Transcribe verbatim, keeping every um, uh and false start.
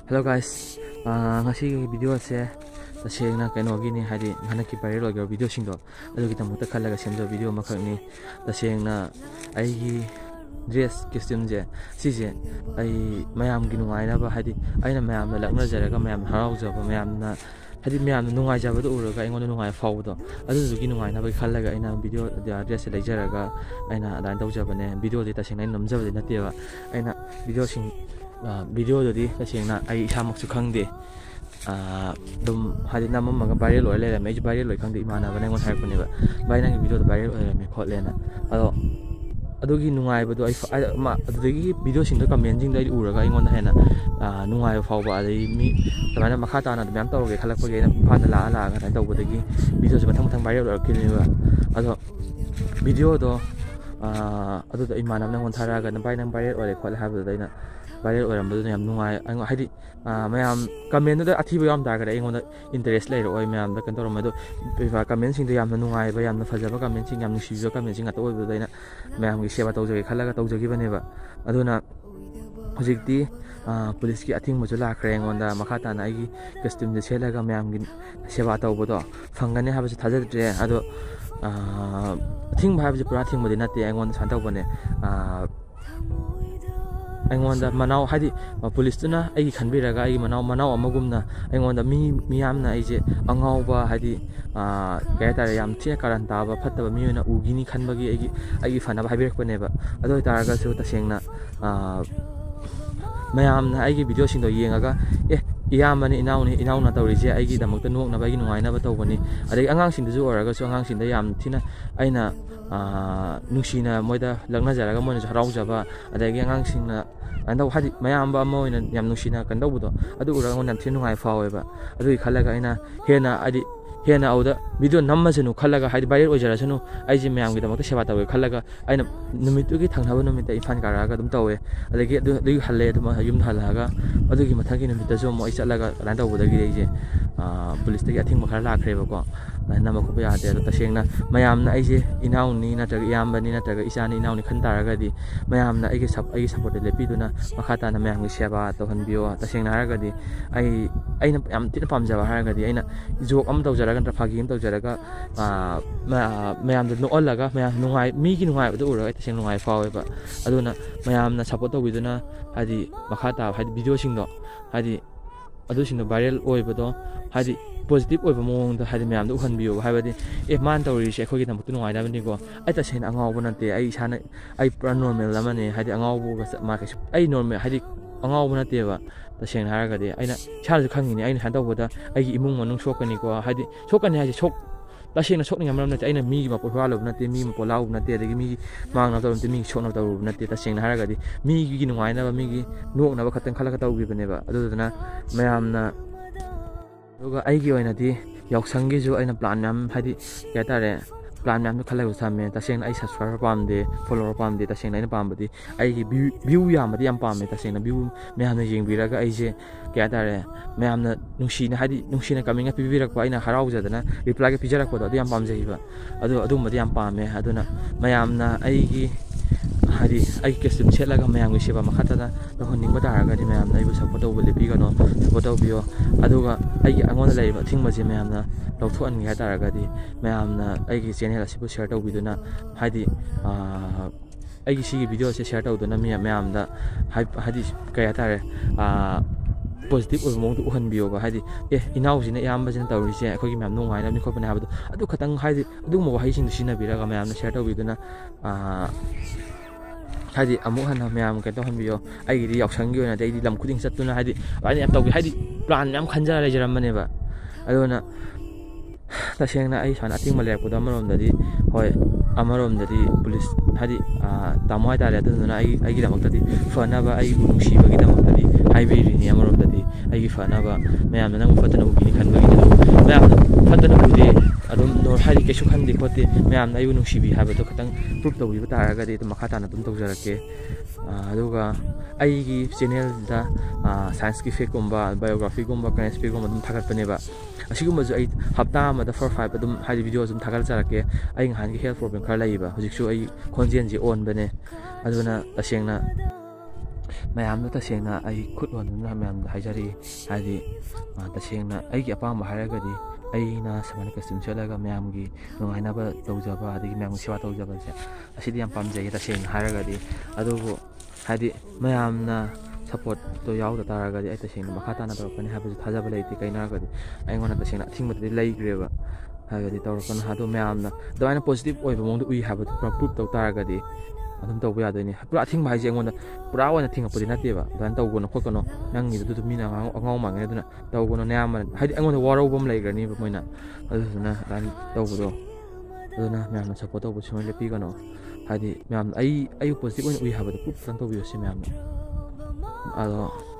Hello guys, ngasi video se tasengna kainogini hadi hanaki viral oiga video singdo adugi tamukta khallaga semjo video makhakni tasengna aigi dress costume je sije ai mayam gi nungaina ba hadi aina mayam na lakna jaraga mayam harau jaba mayam na hadi mayam nungai jaba do uraga aingon nungai fawdo adugi nungaina ba khallaga aina video dress le jaraga aina dan tawjaba ne video de tasengna namjaba de nateba aina video sing video dodi tasengna ai isamak su khangde dum hadi namam maga viral oile le me viral loi khangde imana ba nengon har kone ba bai nang video do viral oile me khot lena ado adugi nungai ba do ai ma adugi video sing do comment jing dai uraga ingon hena nungai faw ba dai mi tamana makha ta na dam taw ge khalak pa ge na phan la la ga taw ba dagi video se mathang mathang viral or kin ba ado video do adu da imana nengon thara ga na bai nang viral oile khot ha ba dai na viral oiramdu yam nungai hadi mayam comment da athiba yam da ga ingon interest lai roi mayam da kan torom do comment sing da yam nungai ba yam fajaba comment sing yam nusi jo comment sing atoi ba daina mayam gi seba tawjage khalaga tawjagi bane ba aduna hojikti police ki athing mo jula khre ngon da makha ta na gi costume de selaga mayam gi seba tawbo do phangane ha ba se thajadre ado athing ba ba je pura athing mo de na te ngon san taw bane aingonda manau hadi police tuna ai khanbiraga ai manau manau amagumna aingonda mi miyamna aije angau ba hadi kaya tare yam thia karan ta ba phattaba mi na ugini khanbagi ai ai fana ba habirak bane ba adoi taraga su tasengna mayamna ai video sing do yengaga eh iyamani inauni inauna tawrije ai gi damakta nokna ba gi nungaina ba tawbani adai angang sing du oraga su angang sing da yam thina aina nungsina moida lagna jaraga moina harau jaba adagi angang singna anda hadi mayam ba moina yam nungsina kan dawbudo adu uraga ngon yam thinu ngai faweba adu khalaga aina hena adi hena auda video namma jenu khalaga hadi viral ojara jenu aiji mayam gi damakta seba tawe khalaga aina numitu gi thangnaba numita ifan karaga dum tawe adagi adu adu halle dum yum halaga adugi mathagi numita jo mo ichalaga ran dawbudagi reije police tagi athing makhara lakreba ko na ma ko ya de tasengna mayam na aije inauni na taga yambani na taga isani inauni khan taraga di mayam na aige sap aige support le piduna makhata na mayam gi seba to han bio tasengna haraga di ai aina yam tin pamjaba haraga di aina jok am tawjara kan fagi am tawjara ga mayam da no olaga mayam nungai mi gi nungai ba ura taseng nungai fawe ba aduna mayam na support to biduna hadi makhata hadi video sing do hadi adu sing do viral oi ba do hadi positive oiba mong da hadi mayam da uhan biyo habadi e man tawri se khogi namtu nungai da bani ko ai ta sen angau bu nate ai sana ai pra normal lamane hadi angau bu ga ma ka ai normal hadi angau bu nate ba ta sen haraga de aina chal khangini aina han tawboda ai imung manung sokani ko hadi sokani hadi sok tasena sokni ngamram nate aina mi ma polwa lo nate mi ma polau nate de mi mang na tawum te mi sokna tawu nate tasena haraga de mi gi nungai na ba mi gi nok na ba khatang khala ka tawu bi bane ba adu dana mayam na Yoga aigi oina di yauksangi jo aina plan nam hadi kaya tare plan nam khalai usame taseng ai subscriber pamde follower pamde taseng aina pambadi aigi view yamadi yam pamme taseng view meham na yengbiraga aije kaya tare meham na nungsina hadi nungsina kaminga pibirak pa aina harau jadana reply ga pijarak pa do yam pamjaiba adu adu madi yam pamme aduna mayam na aigi hadi ai costume selaga mayam gi seba makhata da honni ba daraga di mayam na ibu support do bole bi ga no support do bio aduga ai angon lai ba thing ma je mayam na lawthu an gi ha daraga di mayam na ai gi channel asibu share do biduna hadi ai gi si video se share do na mayam da hadi kaya tare positive oiba mong uhan biyo ba hadi eh inau jina yamba jina tawri se khoi gi mayam nungai na ni khopna habdu adu khatang hadi adu mo hai sing sina biraga mayam na share do biduna hadi amu hana mayam ka to han biyo ai gi yauksangi oina dai di lam khuding satuna hadi ai am tawgi hadi plan yam khanja le jaram mane ba adona tasengna ai sana ating malek puda marom dadi hoi amarom dadi police hadi tamai tare aduna ai ai gi damak dadi fana ba ai gu shi ba gi damak dadi highway ri ni amarom dadi ai gi fana ba mayam na nang fatana ugi ni khan ba gi mayam fatana ugi adum nor hadi ke su khan di khote mayam na ayu nung shi bi ha ba to khatang proof to bi ba taraga de makha ta na dum tawjarake aduga ai gi channel da science ki fake gumba biography gumba current speak gumba dum thagat pane ba asigum ju ai hapta ma da four five adum hadi video zum thagal jarake ai han gi health problem khar lai ba hojik su ai khonjen ji on bane aduna tasengna ꯃꯌꯥꯝꯗ ꯇꯁꯦꯡꯅ ꯑꯩ ꯈꯨꯠ ꯍꯣꯟꯗꯨꯅ ꯃꯌꯥꯝꯗ ꯍꯥꯏꯖꯔꯤ ꯍꯥꯏꯗꯤ ꯇꯁꯦꯡꯅ ꯑꯩꯒꯤ ꯑꯄꯥꯝꯕ ꯍꯥꯏꯔꯒꯗꯤ ꯑꯩꯅ ꯁꯨꯃꯥꯏꯅ ꯀꯁꯇ꯭ꯌꯨꯝ ꯁꯦꯠꯂꯒ ꯃꯌꯥꯝꯒꯤ ꯅꯨꯡꯉꯥꯏꯅꯕ ꯇꯧꯖꯕ ꯑꯗꯒꯤ ꯃꯌꯥꯝꯒꯤ ꯁꯦꯕꯥ ꯇꯧꯖꯕꯁꯦ ꯑꯁꯤꯗꯤ ꯌꯥꯝ ꯄꯥꯝꯖꯩ ꯇꯁꯦꯡꯅ ꯍꯥꯏꯔꯒꯗꯤ ꯑꯗꯨꯕꯨ ꯍꯥꯏꯗꯤ ꯃꯌꯥꯝꯅ ꯁꯞꯄꯣꯔꯠꯇꯣ ꯌꯥꯎꯗ ꯇꯥꯔꯒꯗꯤ ꯑꯩ ꯇꯁꯦꯡꯅ ꯃꯈꯥ ꯇꯥꯅ ꯇꯧꯔꯛꯀꯅꯤ ꯍꯥꯏꯕꯁꯨ ꯊꯥꯖꯕ ꯂꯩꯇꯦ ꯀꯩꯅꯣ ꯍꯥꯏꯔꯒꯗꯤ ꯑꯩꯉꯣꯟꯗ ꯇꯁꯦꯡꯅ ꯑꯊꯤꯡꯕꯗꯨꯗꯤ ꯂꯩꯈ꯭ꯔꯦꯕ ꯍꯥꯏꯕꯗꯤ ꯇꯧꯔꯛꯀꯅꯨ ꯑꯗꯣ ꯃꯌꯥꯝꯅ ꯑꯗꯨꯃꯥꯏꯅ ꯄꯣꯖꯤꯇꯤꯚ ꯑꯣꯏꯕ ꯃꯑꯣꯡꯗ ꯎꯏ ꯍꯥꯏꯕꯗꯨ ꯄ꯭ꯔꯨꯞ ꯇꯧ ꯇꯥꯔꯒꯗꯤ ꯑꯗꯨꯝ ꯇꯧꯕ ꯌꯥꯗꯣꯏꯅꯤ ꯄꯨꯔꯥ ꯑꯊꯤꯡꯕ ꯍꯥꯏꯁꯦ ꯑꯩꯉꯣꯟꯗ ꯄꯨꯔꯥ ꯑꯣꯏꯅ ꯊꯤꯡꯉꯛꯄꯗꯤ ꯅꯠꯇꯦꯕ ꯑꯗꯨꯃꯥꯏꯅ ꯇꯧꯒꯅꯣ ꯈꯣꯠꯀꯅꯣ ꯅꯪꯒꯤꯗꯨꯗ ꯃꯤꯅ ꯑꯉꯥꯎ ꯃꯥꯡꯒꯅꯤ ꯑꯗꯨꯅ ꯇꯧꯒꯅꯣ ꯑꯌꯥꯝꯕꯅ ꯍꯥꯏꯗꯤ ꯑꯩꯉꯣꯟꯗ ꯋꯥꯔꯧꯕ ꯑꯃ ꯂꯩꯈ꯭ꯔꯅꯤꯕ ꯃꯣꯏꯅ ꯑꯗꯨꯗꯨꯅ ꯑꯗꯨꯃꯥꯏꯅ ꯇꯧꯕꯗꯣ ꯑꯗꯨꯅ ꯃꯌꯥꯝꯅ ꯁꯞꯄꯣꯔꯠ ꯇꯧꯕ ꯁꯨꯡꯂꯦꯞ ꯂꯦꯞꯄꯤꯒꯅꯣ ꯍꯥꯏꯗꯤ ꯃꯌꯥꯝꯅ ꯑꯩ ꯑꯩꯕꯨ ꯄꯣꯖꯤꯇꯤꯚ ꯑꯣꯏꯅ ꯎꯏ ꯍꯥꯏꯕꯗꯣ ꯄ꯭ꯔꯨꯞ ꯈꯤꯇꯪ ꯇꯧꯕꯤꯌꯨ ꯁꯤ ꯃꯌꯥꯝꯅ ꯑꯗꯣ